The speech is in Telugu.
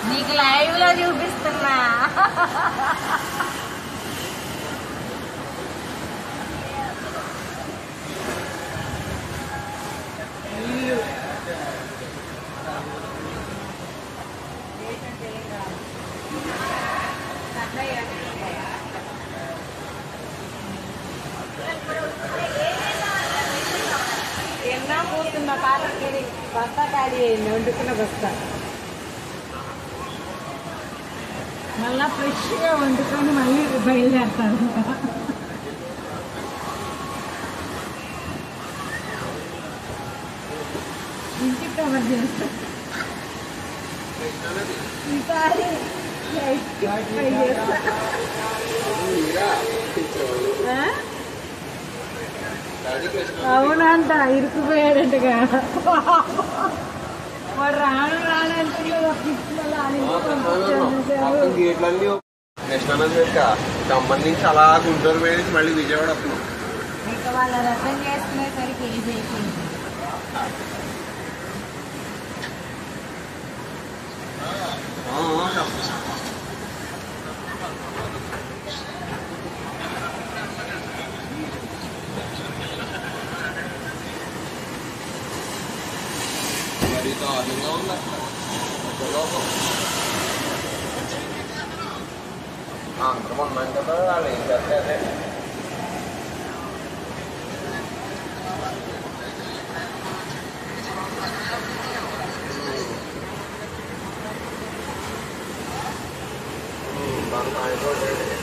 నీకు లైవ్ లో చూపిస్తున్నా. ఎన్నా పోతున్న పాలకి బస్తా ఖాళీ అయింది, వండుకున్న బస్తా. మళ్ళా ఫ్రెష్గా వండుకొని మళ్ళీ బయలుదేరుతారు. ఇంటికి కవర్ చేస్తారు ఈసారి. అవునంట, ఇరుక్కుపోయాడంటగా. వాడు రాను రానంటే సంబంధించి అలా గుంటూరు వేసి మళ్ళీ విజయవాడ వస్తున్నాం. ఇంకా వాళ్ళ రసం చేసుకునేసరికి ఏజ్ అయిపోయింది. దారుణంగా ఉంది అందరం ఉన్నాం కదా, వాళ్ళు ఏం చేస్తే అదే. దాని